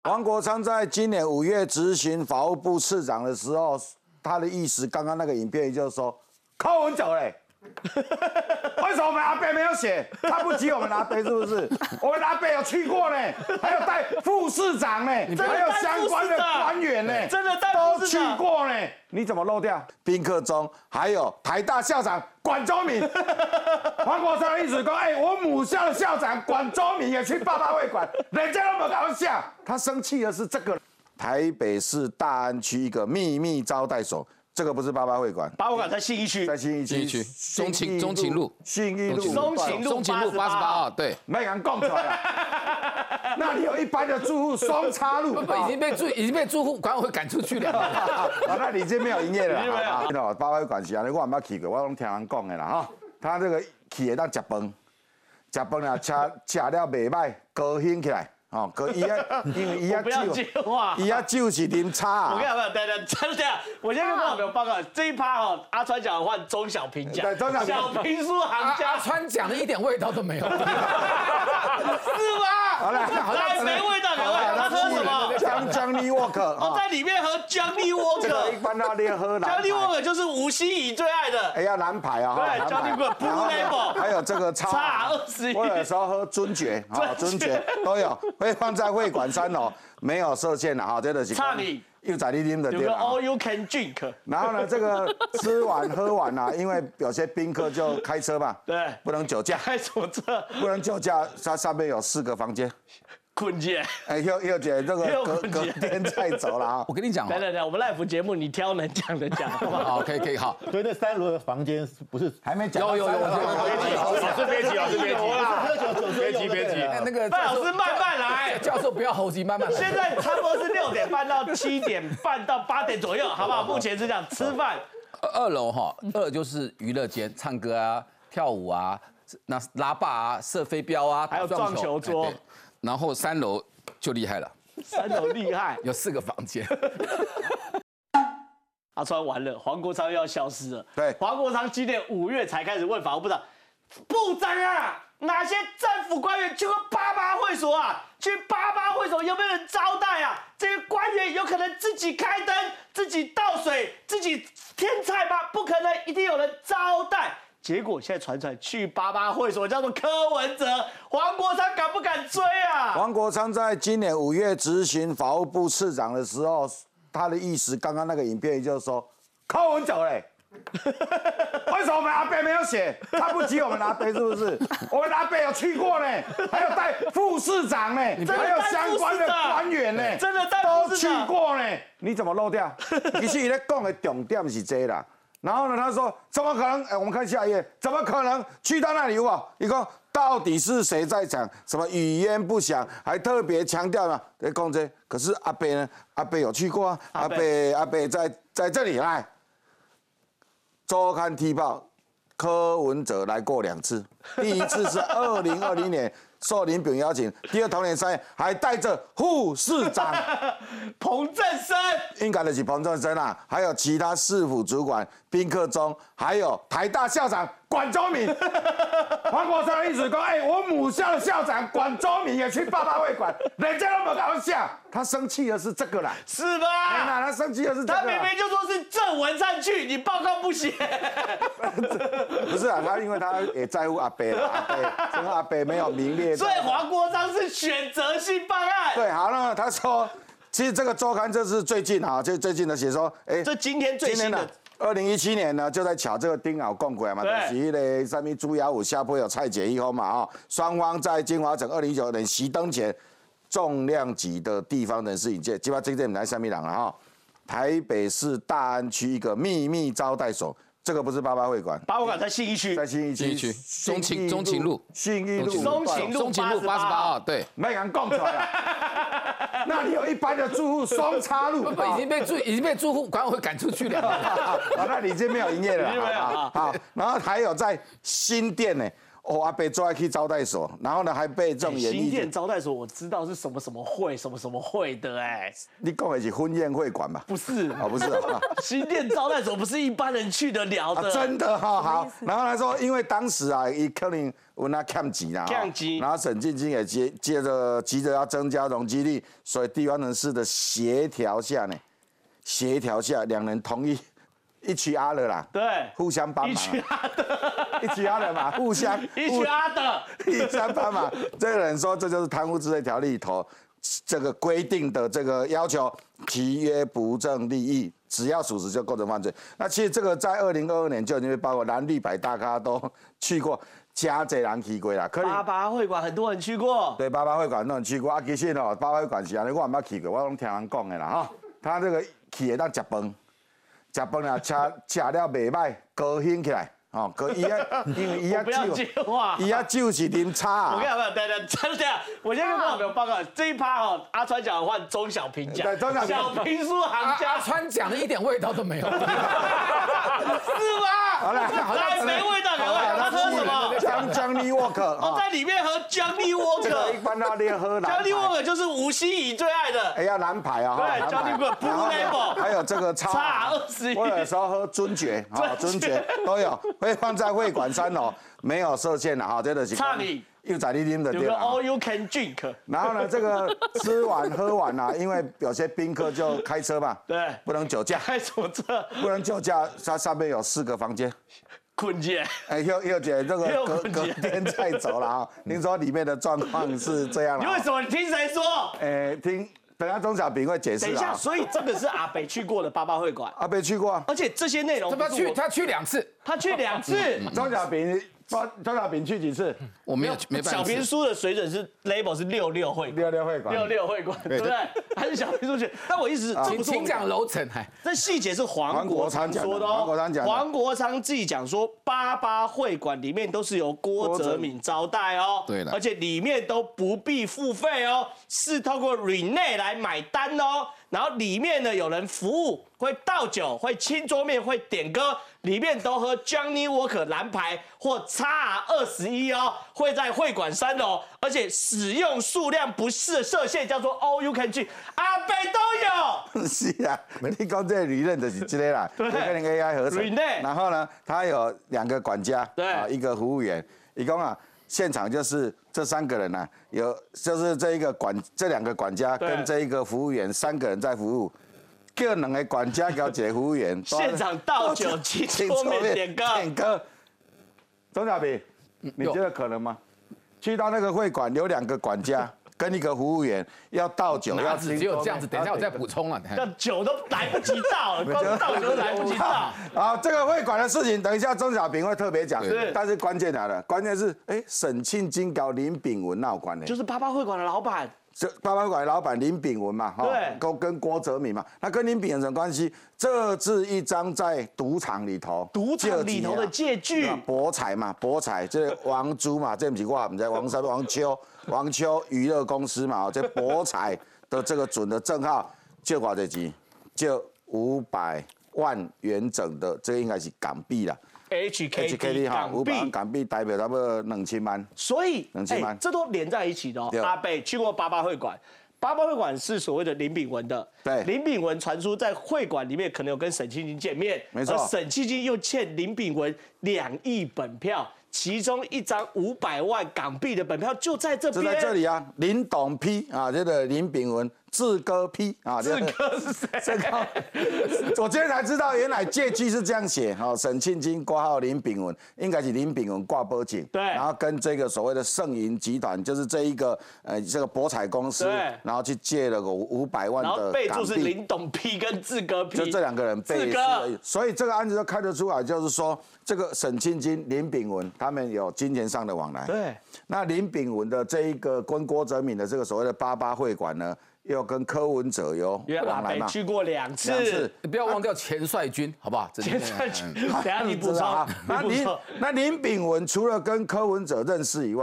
王国昌在今年5月执行法务部次长的时候，他的意思，刚刚那个影片就是说，柯文哲嘞。为什么我们阿北没有写？看不起我们阿北是不是？我们阿北有去过呢，还有带副市长呢，还有相关的官员呢， 真的带都去过呢。你怎么漏掉？宾客中还有台大校长管中闵，黄国昌的意思说，我母校的校长管中闵也去爸爸会馆，人家都没搞笑。他生气的是这个，台北市大安区一个秘密招待所。这个不是八八会馆， 八八会馆在信义区， 在信义区， 中情路， 信义路 88号，对， 没敢讲出来了。那里有一般的住户，双叉路， 已经被住户管委会赶出去了。 那你这没有营业了。八八会馆是安尼，我还没去过，我拢听人讲的啦哈。他这个去会当食饭，食饭啊，吃了袂歹，高兴起来。哦，因为伊啊酒是啉茶啊。 我跟你讲，等，我先跟观众朋友报告，这一趴哈，阿川讲换钟小平讲，小平书行家， 阿川讲的一点味道都没有，是吗？ 好了， 没味道，他喝什么 ？Johnny Walker， 我在里面喝 Johnny Walker， 一般都练喝蓝牌。 Johnny Walker 就是吴欣怡最爱的， 要蓝牌啊， 对 ，Johnny Walker Blue Label， 还有这个茶 21， 我有时候喝尊爵，尊爵都有。会放在会馆3楼，没有设限的哈，这个是差你又在你啉的对有个 All You Can Drink。 然后呢，这个吃完喝完啊，因为有些宾客就开车嘛， 对， 不能酒驾， 开什么车？ 不能酒驾，它上面有4个房间。 困姐， 又姐这个隔天再走了啊！ 我跟你讲， 等，我们 live 节目你挑能讲的讲，好不好？ 好，可以好。 所以那3楼的房间不是还没讲？ 有， 别急， 别急， 那个范老师慢慢来， 教授不要猴急，慢慢来。 现在差不多是6点半到7点半到8点左右，好不好？目前是这样，吃饭。 2楼哈，2就是娱乐间，唱歌啊、跳舞啊、那拉霸啊、射飞镖啊， 还有撞球桌。 然后3楼就厉害了 ，3楼厉害， 有4个房间。 阿川完了，黄国昌又要消失了。 对， 黄国昌今年5月才开始问法务部长，部长啊，哪些政府官员去过88会所啊？去88会所有没有人招待啊？这些官员有可能自己开灯、自己倒水、自己添菜吗？不可能，一定有人招待。结果现在传去88会所叫做柯文哲，黄国昌敢不敢追啊？ 黄国昌在今年5月执行法务部次长的时候，他的意思，刚刚那个影片就是说，柯文哲嘞。为什么我们阿北没有写？看不起我们阿北是不是？我们阿北有去过呢，还有带副市长呢，还有相关的官员呢， 真的带都去过呢。你怎么漏掉？其实他讲的重点是这啦。然后呢，他说怎么可能？我们看下一页，怎么可能去到那里？一共到底是谁在讲什么语焉不详？还特别强调了讲这。可是阿北呢？阿北有去过啊。阿北在这里来。周刊踢爆，柯文哲来过2次，第一次是2020年受林炳邀请，第二同年3月还带着副市长彭正生， 应该的是彭正生啊，还有其他市府主管宾客中，还有台大校长管中闵。黄国昌的意思说，我母校的校长管中闵也去爸爸会馆，人家都没搞笑。他生气的是这个啦， 是吧？ 他生气的是这个。 他明明就说是郑文灿去，你报告不写。 不是啊，因为他也在乎阿北啦，这个阿北没有名列。 所以黄国昌是选择性办案。 对，好，那他说，其实这个周刊这是最近啊，就最近的写说， 这今天最新的。 2017年呢，就在巧这个丁鳌共轨嘛，就是那个什么朱雅武下坡有蔡解一后嘛，双方在金华城2019年熄灯前，重量级的地方人士引荐，基本上这个来什么人啊哈？台北市大安区一个秘密招待所。这个不是八八会馆， 八八会馆在信义区， 在信义区， 中情路， 信义路， 中情路88 号，对， 没敢讲出来了。那里有一般的住户，双叉路， 已经被住户管委会赶出去了。 那你这没有营业了，好，然后还有在新店呢， 哦，阿伯最爱去招待所，然后呢还被这种演艺新店招待所我知道是什么什么会什么什么会的哎， 你讲的是婚宴会馆吧？ 不是哦，不是啊。 新店招待所不是一般人去得了的， 真的哈好。然后他说，因为当时啊，伊可能有那欠钱啦， 欠钱然后沈进京也急着要增加容积率，所以地方人士的协调下，两人同意一起阿了啦， 对， 互相帮忙， 一群阿的， 一起阿了嘛，互相一群阿的， 互相帮忙。这个人说，这就是贪污治罪条例里头这个规定的这个要求，契约不正利益，只要属实就构成犯罪。那其实这个在2022年就已经被包括蓝绿白大咖都去过，加济人去过啦。可八八会馆很多人去过， 对，八八会馆都人去过。啊，其实哦，八八会馆是安尼，我也捌去过，我拢听人讲的啦哈。他这个去会当食饭，食饭啊，吃了袂歹，高兴起来。哦，因为伊啊不要接话， 伊啊酒是啉茶啊。 我跟你讲，等下，我先跟观众朋友报告，这一趴哦，阿川讲的换钟小平讲， 对，钟小平小平书行家阿川讲的一点味道都没有， 是吗？ 好了， 那没味道，他喝什么 ？Johnny Walker， 哦，在里面喝 Johnny 一 Walker。 般到练喝蓝牌。 Johnny Walker 就是吴欣怡最爱的， 哎，要蓝牌啊！ 对，Johnny Walker Blue Label， 还有这个叉21， 我有时候喝尊爵啊，尊爵都有，会放在会馆3楼，没有设限的哈，这个是差你又在你啉的有个对吧？ All You Can Drink。 然后呢，这个吃完喝完啊，因为有些宾客就开车嘛， 对， 不能酒驾， 开什么车？ 不能酒驾，它上面有4个房间。 困姐， 哎，又姐这个又隔天再走了啊！听说里面的状况是这样你为什么？你听谁说？ 哎，等下钟小平会解释。 等一下，所以这个是阿北去过的八八会馆， 阿北去过， 而且这些内容他去2次， 他去2次。 钟小平去几次？ 我没办法。 小平书的水准是 label 是66会馆 66会馆 ，66会馆，对不对？还是小平书去？但我意思是，这不是请讲楼层，还这细节是黄国昌说的哦。黄国昌自己讲说，八八会馆里面都是由郭哲敏招待哦， 对了， 而且里面都不必付费哦，是透过 Rene 来买单哦。然后里面呢有人服务，会倒酒，会清桌面，会点歌，里面都喝 Johnny Walker 蓝牌或 XR21哦，会在会馆3楼，而且使用数量不设限，叫做 All You Can Drink， 阿北都有。 是啊，你讲这个理论就是这个啦，跟 AI 合成。然后呢，他有2个管家， 对， 一个服务员，一共啊。现场就是这3个人呐，就是这2个管家跟这一个服务员3个人在服务，叫2个管家叫1个服务员， 现场倒酒、清桌面、点歌。 钟小平，你觉得可能吗？去到那个会馆有2个管家跟1个服务员要倒酒， 要只有这样子，等一下我再补充了。 那酒都来不及倒了，光倒酒都来不及倒。 啊，这个会馆的事情，等一下钟小平会特别讲。但是关键来了，关键是沈庆京搞林炳文闹关的， 就是八八会馆的老板。 这八八会馆的老板林炳文嘛， 对， 跟郭哲敏嘛，那跟林炳文什么关系？这是一张在赌场里头的借据， 博彩嘛，博彩这王珠嘛，这不是我，不知王秋娱乐公司嘛，这博彩的这个准的证号借多少钱？借500万元整的，这应该是港币啦。 HKD 500万港币代表差不多2000万， 所以 2000万， 这都连在一起的哦。阿北去过八八会馆，八八会馆是所谓的林炳文的， 对， 林炳文传出在会馆里面可能有跟沈庆京见面， 没错， 而沈庆京又欠林炳文2亿本票。其中一张500万港币的本票就在这边， 就在这里啊！林董批啊，这个林炳文志哥批啊， 志哥是谁？ 这个我今天才知道，原来借据是这样写哈，沈庆京挂号林炳文，应该是林炳文挂保警， 对， 然后跟这个所谓的盛银集团，就是这一个这个博彩公司，然后去借了个500万的港币， 然后备注是林董批跟志哥批， 就这2个人备注而已，所以这个案子就看得出来，就是说这个沈庆京、林炳文他们有金钱上的往来， 对， 那林炳文的这一个跟郭哲敏的这个所谓的八八会馆呢，又跟柯文哲有往来嘛， 去过2次， 你不要忘掉钱帅军，好不好？ 钱帅军，等下你补充。 那林炳文除了跟柯文哲认识以外，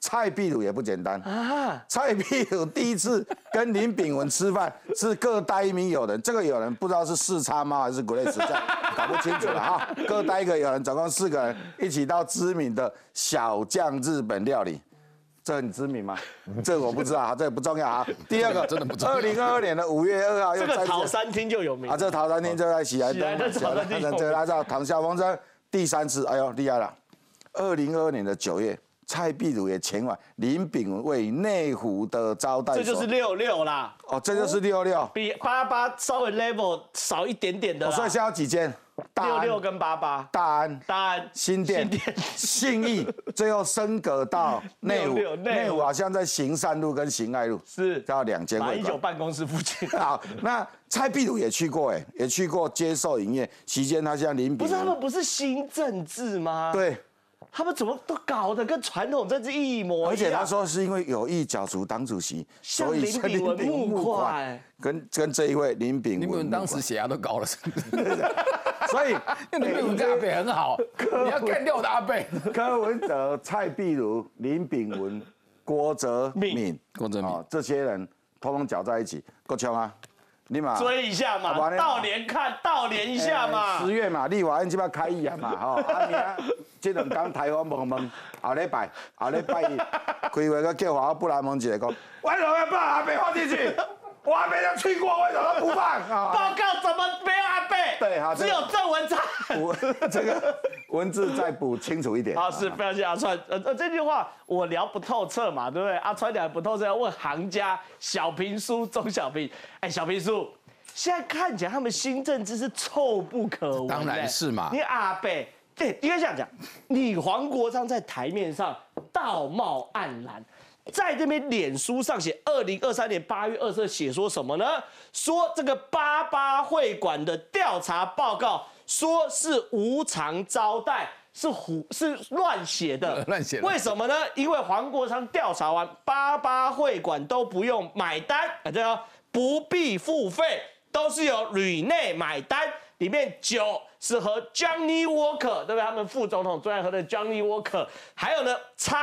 蔡壁如也不简单啊！蔡壁如第一次跟林炳文吃饭，是各带一名友人，这个友人不知道是四叉猫还是古雷实在搞不清楚了哈。各带一个友人，总共4个人一起到知名的小酱日本料理。这很知名吗？这我不知道，这不重要啊。第二个， 真的不重要。 2022年的5月2号又这个陶山厅就有名啊，这陶山厅就在喜来登，这个按照唐笑风筝第3次，哎呦厉害了。2022年的9月。蔡壁如也前往林炳文位于内湖的招待所， 这就是66啦。 哦，这就是66， 比88稍微 level 少一点点的啦。 所以现在有几间 ？66跟88。 大安、新店、信义，最后升格到内湖。内湖好像在行善路跟行爱路， 是叫2间会馆。 马英九办公室附近。 好，那蔡壁如也去过，也去过接受营业期间，他像林炳文。 不是他们不是新政治吗？ 对。 他们怎么都搞得跟传统政治一模一样？ 而且他说是因为有意角逐党主席，所以林炳文募款， 跟这一位林炳文。 林炳文当时血压都高了， 所以林炳文跟阿北很好，你要干掉我的阿北。 柯文哲、蔡壁如、林炳文、郭哲敏、这些人通通搅在一起，够呛啊！你嘛追一下嘛，倒连一下嘛。 10月嘛，立法院即摆开议啊嘛，吼，明这2天台湾问，后礼拜一开会个叫我布莱蒙一个讲，为什么要把阿北放进去？我阿北都去过，为什么不放？ 报告怎么没有阿北？ 对，好， 只有郑文灿。 这个文字再补清楚一点。 好，是非常谢谢阿川。这句话我聊不透彻嘛，对不对？阿川聊不透彻，要问行家小平叔钟小平。哎，小平叔，现在看起来他们新政治是臭不可闻。 当然是嘛。 你阿北，对，应该这样讲，你黄国昌在台面上道貌岸然。在这边脸书上写，2023年8月20日写说什么呢？说这个88会馆的调查报告说是无偿招待，是乱写的。 乱写的。 为什么呢？因为黄国昌调查完，88会馆都不用买单，这样不必付费，都是由旅内买单。里面酒是喝 Johnny Walker， 对不对？他们副总统最爱喝的 Johnny Walker， 还有呢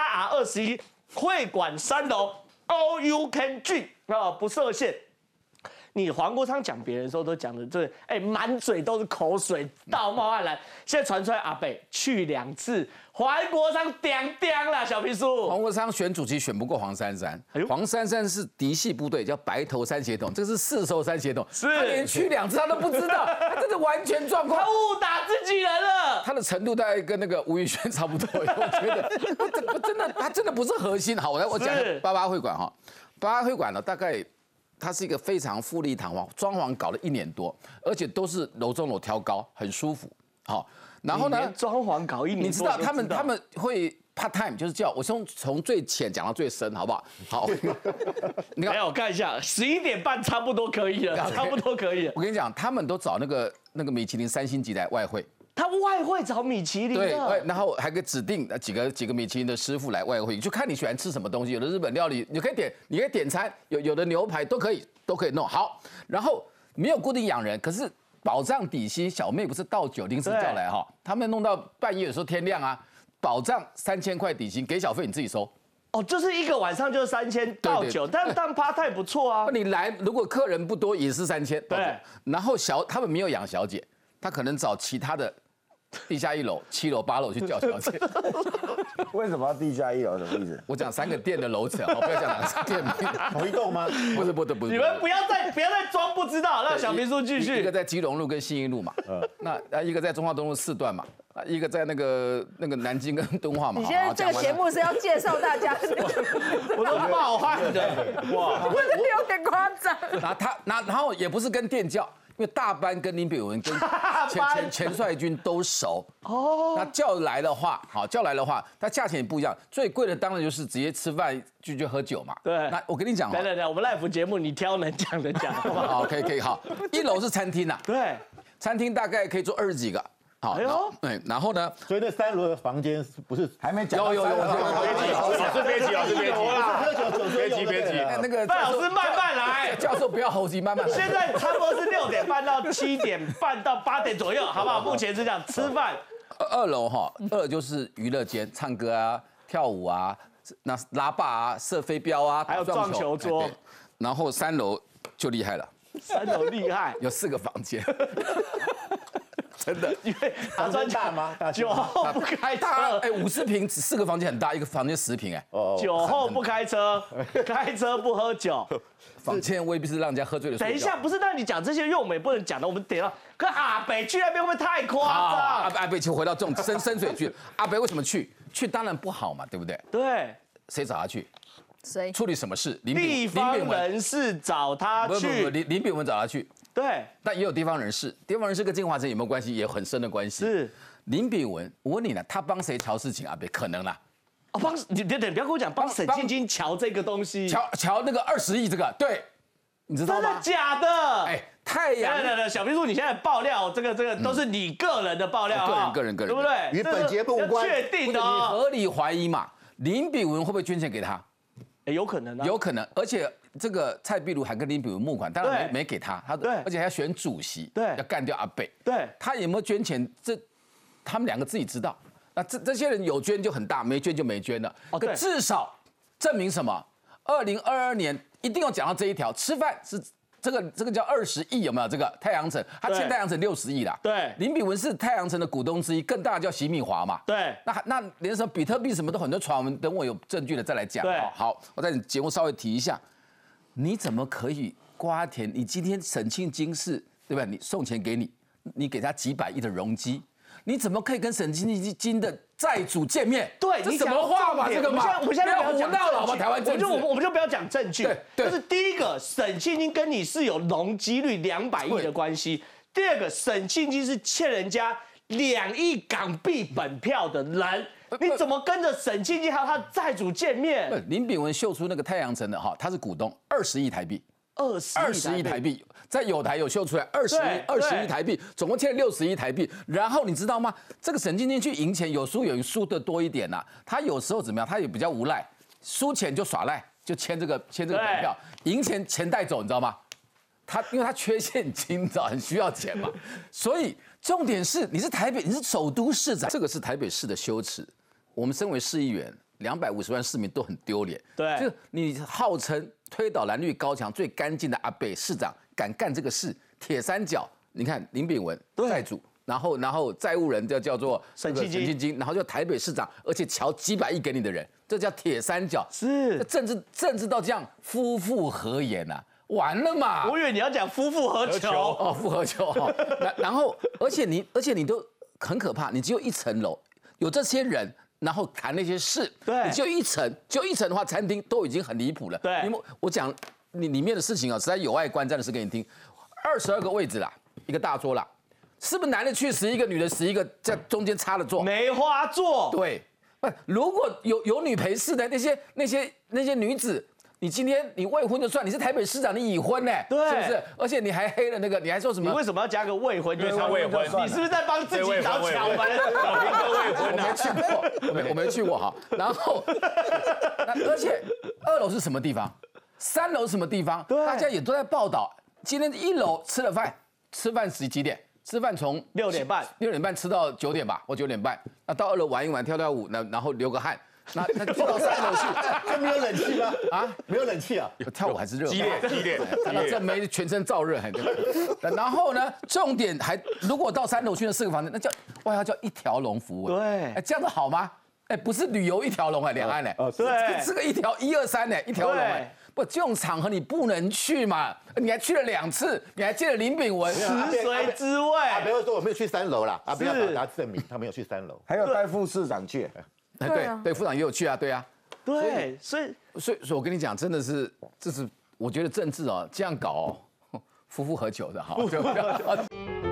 XR21。会馆3楼 ，All you can drink 啊，不设限。你黄国昌讲别人的时候都讲的这，满嘴都是口水，道貌岸然。现在传出来阿北去2次，黄国昌叮了，小皮叔。 黄国昌选主席选不过黄珊珊，黄珊珊是嫡系部队，叫白头3协统，这是4艘3协统，他连去2次他都不知道，他真的完全状况， 他误打自己人了。 他的程度大概跟那个吴宇轩差不多，我觉得他真的不是核心。好，我讲88会馆哈，88会馆呢大概。它是一个非常富丽堂皇，装潢搞了1年多，而且都是楼中楼挑高，很舒服。好，然后呢， 装潢搞1年多， 你知道他们会 part time， 就是叫我从最浅讲到最深，好不好？好， 你看，我看一下，11点半差不多可以了，差不多可以了。 我跟你讲，他们都找那个米其林3星级的外汇。 他外汇找米其林对，然后还可以指定几个米其林的师傅来外汇，你就看你喜欢吃什么东西。有的日本料理你可以点餐，有的牛排都可以弄好。然后没有固定养人，可是保障底薪，小妹不是倒酒临时叫来哈，他们弄到半夜有时候天亮啊，保障3000块底薪，给小费你自己收。 哦，就是一个晚上就3000倒酒，但当 part time 不错啊。 你来如果客人不多也是3000。 对， 然后他们没有养小姐，他可能找其他的。地下1楼、7楼、8楼去叫小姐。 为什么要地下1楼？什么意思？ 我讲3个店的楼层，不要讲哪个店名。 同一栋吗？ 不是。 你们不要再装不知道，让小秘书继续。 一个在基隆路跟信义路嘛，那一个在中华东路4段嘛，一个在那个南京跟敦化嘛。 你现在这个节目是要介绍大家， 我都冒汗的， 哇，我真的有点夸张。 然后也不是跟店叫。因为大班跟林炳文跟钱帅军都熟哦，那叫来的话，它价钱也不一样，最贵的当然就是直接吃饭就喝酒嘛。 对， 那我跟你讲， 来，我们 live 节目你挑能讲的讲，好不好？ 好，可以好。1楼是餐厅呐， 对， 餐厅大概可以坐20几个。好，对，然后呢？ 所以那3楼的房间不是还没讲？ 有， 别急，喝酒别急，那个范老师慢慢来， 教授不要猴急，慢慢来。 现在差不多是6点半到7点半到8点左右，好不好？目前是这样，吃饭。 2楼哈，2就是娱乐间，唱歌啊、跳舞啊。 那拉霸啊、射飞镖啊， 还有撞球桌对然后3楼就厉害了 3楼厉害， 有4个房间， 真的，因为他专大吗？大酒后不开车， 50平4个房间很大，一个房间10平哎， 酒后不开车，开车不喝酒。 房间未必是让人家喝醉的。 等一下，不是让你讲这些，因为我们也不能讲的，我们得到。可阿北去那边会不会太夸张？ 阿北就回到这种深水区，阿北为什么去？去当然不好嘛，对不对？ 对， 谁找他去？ 谁？ 处理什么事？ 地方人士找他去， 林炳文找他去。 对， 但也有地方人士，地方人士跟金华城有没有关系？也有很深的关系。 是林炳文，我问你呢，他帮谁瞧事情？阿北可能啦。 哦，帮你等，不要跟我讲帮沈庆金瞧这个东西， 瞧那个20亿这个，对，你知道吗？ 真的假的？ 哎，太阳。 对，小秘书，你现在爆料这个都是你个人的爆料， 个人， 对不对？ 与本节目无关， 确定的。 你合理怀疑嘛？林炳文会不会捐钱给他？ 有可能啊， 有可能，而且这个蔡壁如还跟林炳文募款，当然没给他， 对， 而且还要选主席， 对， 要干掉阿北， 对， 他有没有捐钱？他们2个自己知道。那这些人有捐就很大，没捐就没捐了。可至少证明什么？2022年一定要讲到这一条，吃饭是这个叫20亿，有没有？这个太阳城，他欠太阳城60亿啦。 对， 林炳文是太阳城的股东之一，更大的叫习密华嘛。 对， 那连什么比特币什么都很多传闻，等我有证据了再来讲。 对， 好，我在你节目稍微提一下，你怎么可以瓜田？你今天沈庆金是对吧？你送钱给你给他几百亿的容积。你怎么可以跟沈庆金的债主见面？ 对， 这什么话嘛？这个嘛， 我们现在不要讲闹了好吗？台湾政治， 我们就不要讲证据。 对， 就是第一个，沈庆金跟你是有容积率200亿的关系；第二个，沈庆金是欠人家2亿港币本票的人，你怎么跟着沈庆金还有他的债主见面？ 林炳文秀出那个太阳城的哈，他是股东，20亿台币。20亿台币，在有台有秀出来20亿台币，总共欠60亿台币。然后你知道吗？这个沈庆金去赢钱，有输的多一点呐。他有时候怎么样？他也比较无赖，输钱就耍赖，就签这个本票，赢钱带走，你知道吗？因为他缺现金，你知道很需要钱嘛。所以重点是你是台北，你是首都市长，这个是台北市的羞耻。我们身为市议员，250万市民都很丢脸。 对， 就你号称推倒蓝绿高墙最干净的阿北市长，敢干这个事，铁三角。你看林炳文债主，然后债务人叫做沈庆金， 然后就台北市长，而且瞧几百亿给你的人，这叫铁三角。 是政治到这样，夫妇合言啊，完了嘛！ 我以为你要讲夫妇合球哦，夫合球哦。然后而且你都很可怕，你只有1层楼，有这些人。然后谈那些事， 对， 你就1层的话，餐厅都已经很离谱了。 对， 我讲你里面的事情啊，实在有碍观瞻的事给你听。22个位置啦，一个大桌啦，是不是男的去11个，女的11个，在中间插了座？ 梅花座。 对，如果有女陪侍的那些女子。你今天你未婚就算，你是台北市长，你已婚呢， 对， 是不是？而且你还黑了那个，你还说什么？ 你为什么要加个未婚？ 因为他未婚， 你是不是在帮自己找巧门？ 小平哥未婚啊，我没去过哈。然后，而且2楼是什么地方？3楼是什么地方？大家也都在报道。今天1楼吃了饭，吃饭几点？吃饭从 6点半吃到9点吧，或9点半。那到2楼玩一玩，跳舞，然后流个汗。那跳到3楼去， 他没有冷气吗？啊，没有冷气啊， 跳舞还是热， 激烈。 这没全身燥热，然后呢，重点如果到3楼去那4个房间，那要叫一条龙服务。 对， 这样子好吗？不是旅游一条龙两岸对， 这个1条1、2、3一条龙不，这种场合你不能去嘛，你还去了2次，你还见了林炳文， 食髓知味。 阿北说我没有去3楼啦，阿北要表达证明他没有去3楼， 还有带副市长去。 对，副长也有去啊，对啊， 对，所以我跟你讲，真的是，这是我觉得政治这样搞夫妇合久的哈。